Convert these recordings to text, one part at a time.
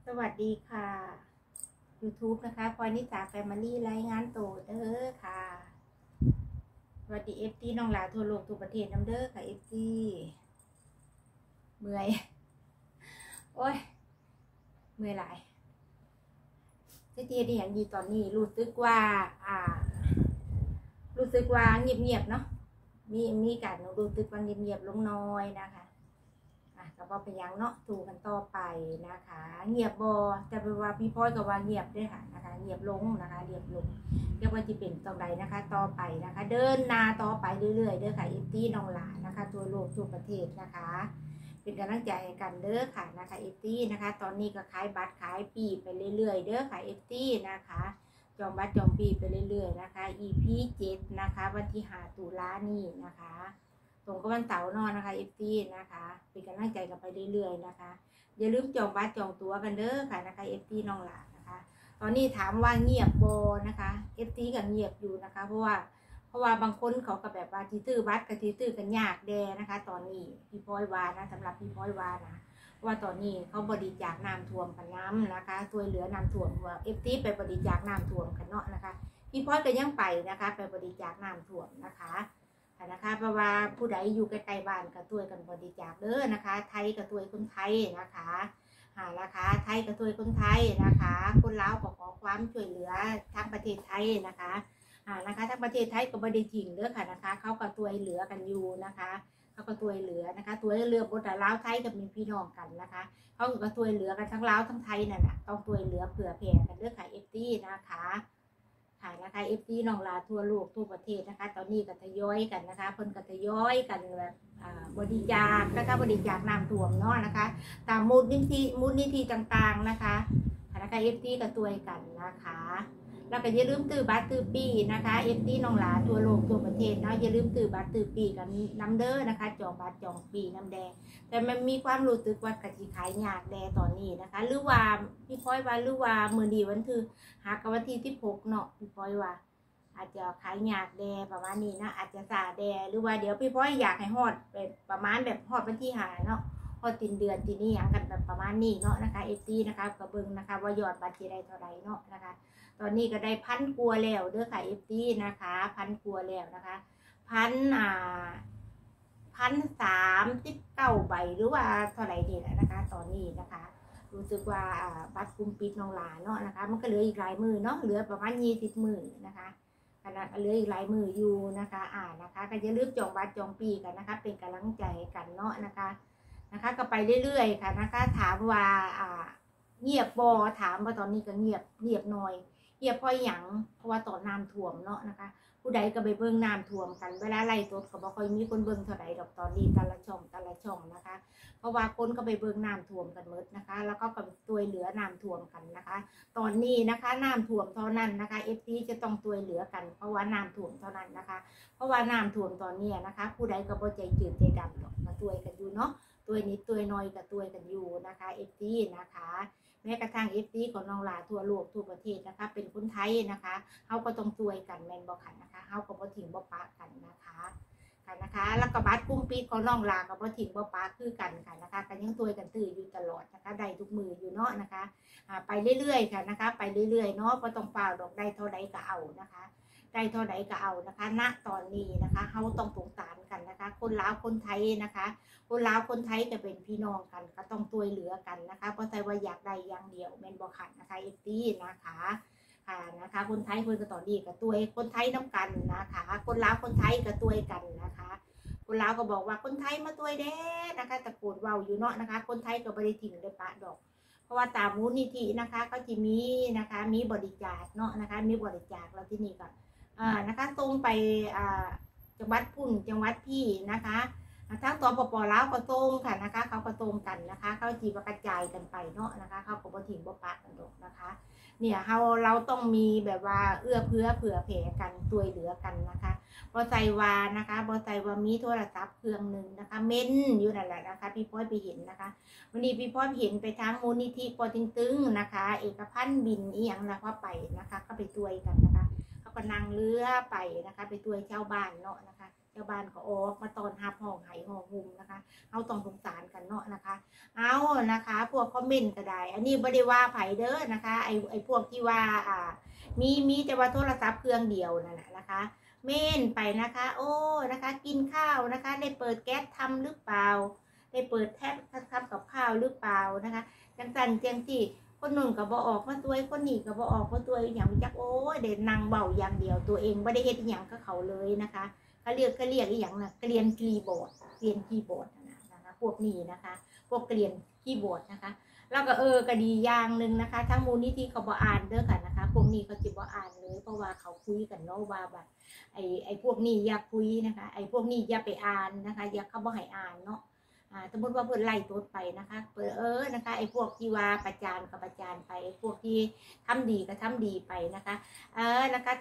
สวัสดีค่ะ YouTube นะคะพลอยนิสาแฟมิลี่รายงานตัวเด้อค่ะสวัสดีFTน้องหลาทั่วโลกทั่วประเทศน้ำเด้อค่ะFTเมื่อยโอ้ยเมื่อยหลายที่ที่เห็นอยู่ตอนนี้รู้สึกว่าเงียบๆเนาะมีการรู้สึกว่าเงียบๆลงน้อยนะคะก็บอกเป็นยังเนาะสู่กันต่อไปนะคะเงียบบอแต่เป็นว่าพี่พ้อยกับว่าเงียบด้วยค่ะนะคะเงียบลงนะคะเงียบลงเรียกว่าจะเป็นต่อไปนะคะต่อไปนะคะเดินหน้าต่อไปเรื่อยๆเด้อค่ะFTน้องหลานนะคะทั่วโลกทั่วประเทศนะคะเป็นกำลังใจให้กันเด้อค่ะนะคะFTนะคะตอนนี้ก็ขายบัตรขายปีไปเรื่อยๆเด้อค่ะFTนะคะจองบัตรจองปีไปเรื่อยๆนะคะ EP 7นะคะวันที่5 ตุลานี้นะคะตรงกับวันเสาร์นอนนะคะFTนะคะเป็นกำลังใจกันไปเรื่อยๆนะคะอย่าลืมจองบัตรจองตั๋วกันเด้อค่ะนะคะFTน้องหลานนะคะตอนนี้ถามว่าเงียบโบนะคะFTก็เงียบอยู่นะคะเพราะว่าบางคนเขาก็แบบว่าที่ตื้อบัตรกับที่ตื้อกันยากแดนะคะตอนนี้พี่พ้อยวานะสำหรับพี่พ้อยวานะว่าตอนนี้เขาบริจาคน้ำท่วมกันน้ำนะคะช่วยเหลือน้ำท่วมว่าFTไปบริจาคน้ำท่วมกันเนาะนะคะพี่พ้อยก็ยังไปนะคะไปบริจาคน้ำท่วมนะคะเพราะว่าผู้ใดอยู่ใกล้ๆบ้านก็ช่วยกันบริจาคเด้อนะคะไทยก็ช่วยคนไทยนะคะนะคะไทยก็ช่วยคนไทยนะคะคนลาวก็ขอความช่วยเหลือทางประเทศไทยนะคะนะคะทางประเทศไทยก็บริจาคเด้อค่ะนะคะเขาก็ช่วยเหลือกันอยู่นะคะเขาก็ช่วยเหลือนะคะช่วยเหลือบนแต่ลาวไทยกับมีพี่น้องกันนะคะเขาก็ช่วยเหลือกันทั้งลาวทั้งไทยนั่นแหละต้องช่วยเหลือเผื่อแผ่กันเด้อค่ะFTนะคะนะคะFTน้องลาทั่วโลกทั่วประเทศนะคะตอนนี้ก็ทยอยกันนะคะคนก็ทยอยกันแบบบริจาคนะคะบริจาคน้ำท่วมเนาะนะคะตามมูลนิธิต่างๆนะคะFT ก็ช่วยกันนะคะแล้วก็อย่าลืมตื้อบัตรตื้อปีนะคะFTน้องหลาทั่วโลกทั่วประเทศเนาะอย่าลืมตื้อบัตรตื้อปีกันน้ำเด้อนะคะจองบัตรจองปีน้ำแดงแต่มันมีความรู้สึกว่ากะทิขายยากแดตอนนี้นะคะหรือว่าพี่พ้อยว่าหรือว่ามือดีวันที่หากวันที่16เนาะพี่พ้อยว่าอาจจะขายยากแดประมาณนี้นะอาจจะซาแดหรือว่าเดี๋ยวพี่พ้อยอยากให้ฮอดเป็นประมาณแบบฮอดวันที่5เนาะพอตินเดือนทีนี้อย่างกันแบบประมาณนี้เนาะนะคะFTนะคะกระเบิงนะคะว่ายอดบัตรที่ได้เท่าไหร่เนาะนะคะตอนนี้ก็ได้1,000 กว่าแล้วเด้อค่ะFTนะคะ1,000 กว่าแล้วนะคะ1,039 ใบหรือว่าเท่าไหร่นี่แหละนะคะตอนนี้นะคะรู้สึกว่าบัตรกลุ่มปิดน้องหลาเนาะนะคะมันก็เหลืออีกหลายมือเนาะเหลือประมาณ20 มือนะคะขณะเหลืออีกหลายมืออยู่นะคะนะคะก็อย่าลืมจองบัตรจองปีกันนะคะเป็นกำลังใจกันเนาะนะคะก็ไปเรื่อยๆค่ะนะคะถามว่าเงียบบอถามว่าตอนนี้ก็เงียบหน่อยเงียบเพราะหยังเพราะว่าตอนน้ำท่วมเนาะนะคะผู้ใดก็ไปเบิ่งน้ำท่วมกันเวลาไล่ตัวก็บ่ค่อยมีคนเบิ่งเท่าไหร่ดอกตอนนี้แต่ละช่องนะคะเพราะว่าคนก็ไปเบิ่งน้ำท่วมกันหมดนะคะแล้วก็กับตัวเหลือน้ำท่วมกันนะคะตอนนี้นะคะน้ำท่วมเท่านั้นนะคะFTจะต้องตัวเหลือกันเพราะว่าน้ำท่วมเท่านั้นนะคะเพราะว่าน้ำท่วมตอนนี้นะคะผู้ใดก็บ่ใจจืดใจดำหรอกมาตัวกันอยู่เนาะตัวนิดตัวน้อยกับตัวกันอยู่นะคะFTนะคะแม้กระทั่งFTของน้องหลาทั่วโลกทั่วประเทศนะคะเป็นคนไทยนะคะเขาก็ต้องช่วยกันแมนบอกขันนะคะเขาก็บ่ทิ้งบ่ปะกันนะคะแล้วก็บัตรกุ้งปีของน้องหลาก็บ่ทิ้งบ่ปะคือกันค่ะนะคะกันยังช่วยกันตื่นอยู่ตลอดนะคะได้ทุกมืออยู่เนาะนะคะไปเรื่อยๆค่ะนะคะไปเรื่อยๆเนาะก็ต้องเปล่าดอกได้เท่าใดก็เอานะคะได้เท่าใดก็เอานะคะณตอนนี้นะคะเขาต้องสงสารกันนะคะคนลาวคนไทยนะคะคนลาวคนไทยจะเป็นพี่น้องกันก็ต้องช่วยเหลือกันนะคะเพราะใจว่าอยากได้อย่างเดียวแมนบอกขันนะคะFTนะคะนะคะคนไทยคนก็ต่อดีกับตัวคนไทยน้ำกันนะคะคนลาวคนไทยกับตัวกันนะคะคนลาวก็บอกว่าคนไทยมาตัวเด้นะคะตะโกนเว้าอยู่เนาะนะคะคนไทยก็บริถิ่งได้ปะดอกเพราะว่าตามมูลนิธินะคะก็จะมีนะคะมีบริจาคเนาะนะคะมีบริจาคแล้วที่นี่ก็นะคะตรงไปจังหวัดพุ่นจังหวัดพี่นะคะทั้งตัวปปลาวก็ตรงค่ะนะคะเขาก็ตรงกันนะคะเขาจีบกระจายกันไปเนาะนะคะเขาก็บ่ถิ่งบ่ปะกันดอกนะคะเนี่ยเราต้องมีแบบว่าเอื้อเผื่อแผ่กันช่วยเหลือกันนะคะบอใจวานะคะบอใจว่ามีโทรศัพท์เครื่องหนึ่งนะคะเม้นอยู่นั่นแหละนะคะพี่พ้อยไปเห็นนะคะวันนี้พี่พ้อยเห็นไปทางมูลนิธิปอเต็กตึงนะคะเอกพันธ์บินอีหยังแล้วก็ไปนะคะก็ไปช่วยกันนะคะเขาก็นั่งเรือไปนะคะไปช่วยชาวบ้านเนาะนะคะชาวบ้านก็ออกมาตอนรับห้องไห้ห้องหุมนะคะเอาต้องสงสารกันเนาะนะคะเอานะคะพวกคอมเมนต์ก็ได้อันนี้บ่ได้ว่าไผเด้อนะคะไอพวกที่ว่ามีแต่ว่าโทรศัพท์เครื่องเดียวนั่นแหละนะคะเม่นไปนะคะโอ้นะคะกินข้าวนะคะได้เปิดแก๊สทำหรือเปล่าได้เปิดแท็บทำกับข้าวหรือเปล่านะคะจังสันจังที่คนนุ่นก็บ่ออกมาตัวคนนี้ก็บ่ออกมาตัวอย่างจักโอ้ยเด่นนางเบาอย่างเดียวตัวเองไม่ได้เฮ็ดอย่างก็เขาเลยนะคะเขาเรียกอย่างนะเกลียนคีย์บอร์ดนะคะพวกนี้นะคะพวกเกลียนคีย์บอร์ดนะคะแล้วก็ก็ดีอย่างหนึ่งนะคะทั้งมูลนิธิเขาบ่อ่านเด้อค่ะนะคะพวกนี้เขาจิบ่อ่านเลยเพราะว่าเขาคุยกันเนาะว่าแบบไอพวกนี้อย่าคุยนะคะไอพวกนี้อย่าไปอ่านนะคะอย่าเขาบ่ให้อ่านเนาะสมมติว่าเพื่อนไล่ตัวไปนะคะนะคะไอ้พวกที่ว่าประจานกับประจานไปไอ้พวกที่ทำดีก็ทำดีไปนะคะนะคะ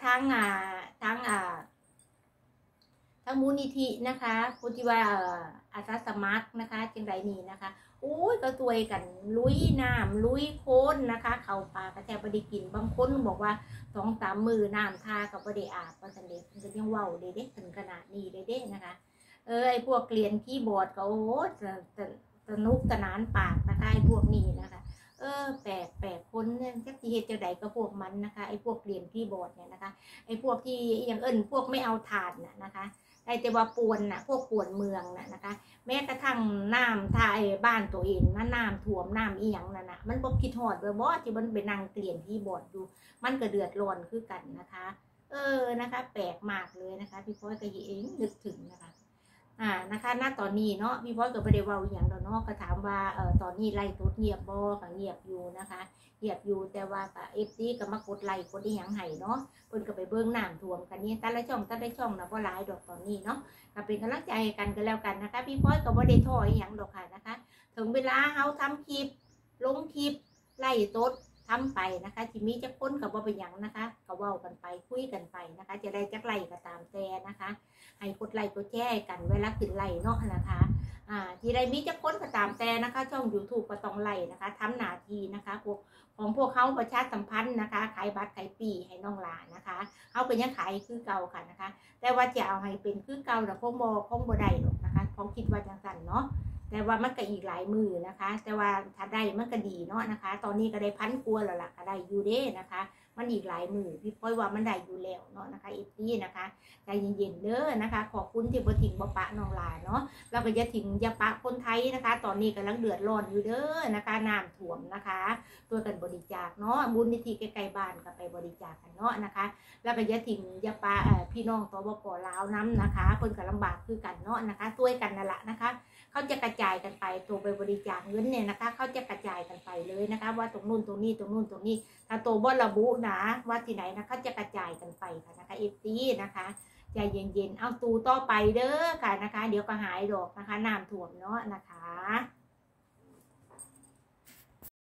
ทั้งมูลนิธินะคะผู้ที่ว่าอาสาสมัครนะคะจังไรนี่นะคะโอ้ยก็ตัวกันลุยน้ำลุยโค้นนะคะเขาปลากระแทบได้กินบางคนบอกว่า2-3 มือน้ำทากับบ่ได้อาบว่าสันเด็กมันก็ยังเว้าเด็กถึงขนาดนี้เด็กนะคะไอ้พวกเกลียนคีย์บอร์ดก็โอ้สนุกสนานปากนะคะไอ้พวกนี้นะคะแปลกคนเนี่ยจักที่เหตุใดก็พวกมันนะคะไอ้พวกเกลียนคีย์บอร์ดเนี่ยนะคะไอ้พวกที่อย่างพวกไม่เอาถาดนะคะไอ้แต่ว่าปวนพวกปวนเมืองนะคะแม้กระทั่งน้ำทายบ้านตัวเองน้ำท่วมน้ำอีหยังนะมันบ่คิดฮอดเลยบ่ที่มันไปนั่งเกลียนคีย์บอร์ดดูมันก็เดือดร้อนคือกันนะคะนะคะแปลกมากเลยนะคะพี่พ้อยก็เองนึกถึงนะคะนะคะณตอนนี้เนาะพี่พ้อยก็ไม่ได้เว้าอย่างเนาะก็ถามว่าตอนนี้ไล่ตดเงียบบ่ก็เงียบอยู่นะคะเงียบอยู่แต่ว่าก็FCก็มากดไลค์กดอีหยังให้เนาะเพิ่นก็ไปเบิ่งน้ำท่วมกันนี่แต่ละช่องนะบ่หลายดอกตอนนี้เนาะก็เป็นกำลังใจให้กันแล้วกันนะคะพี่พ้อยก็บ่ได้ท้ออีหยังดอกค่ะนะคะถึงเวลาเฮาทำคลิปลงคลิปไล่ตดทำไปนะคะที่มีจักคนกับว่าเป็นอย่างนะคะก็เว้ากันไปคุยกันไปนะคะจะได้จักไล่ก็ตามแต่นะคะให้กดไลค์กดแชร์กันเวลาขึ้นไล่เนาะนะคะที่ได้มีจักคนก็ตามแต่นะคะช่อง YouTube ก็ต้องไล่นะคะทำหน้าที่นะคะของพวกเขาประชาสัมพันธ์นะคะขายบัตรขายปีให้น้องหลานนะคะเขาก็ยังขายคือเก่าค่ะนะคะแต่ว่าจะเอาให้เป็นคือเก่าแต่คงบ่ได้หรอกนะคะเขาคิดว่าจังซั่นเนาะแต่ว่ามันก็อีกหลายมือนะคะแต่ว่าถ้าได้มันก็ดีเนาะนะคะตอนนี้ก็ได้1,000 กว่าแล้วล่ะก็ได้อยู่เด้นะคะมันอีกหลายมือพี่พ้อยว่ามันได้อยู่แล้วเนาะนะคะFCนะคะใจเย็นๆเด้อนะคะขอบคุณที่บ่ทิ้งบ่ปะน้องหลานเนาะเราก็อย่าทิ้งอย่าปะคนไทยนะคะตอนนี้กำลังเดือดร้อนอยู่เด้อนะคะน้ำท่วมนะคะตัวกันบริจาคเนาะบุญนิธิใกล้ๆบ้านก็ไปบริจาคกันเนาะนะคะแล้วก็อย่าทิ้งอย่าปะพี่น้องตบก.ลาวน้ำนะคะคนก็ลำบากคือกันเนาะนะคะช่วยกันนั่นแหละนะคะเขาจะกระจายกันไปตัวไปบริจาคเงินเนี่ยนะคะเขาจะกระจายกันไปเลยนะคะว่าตรงนู้นตรงนี้ตรงนู้นตรงนี้ถ้าตัวบ่ระบุนะว่าที่ไหนนะเขาจะกระจายกันไปค่ะนะคะFCนะคะใจเย็นๆเอาตูต่อไปเด้อค่ะนะคะเดี๋ยวก็หายดอกนะคะน้ำท่วมเนาะนะคะ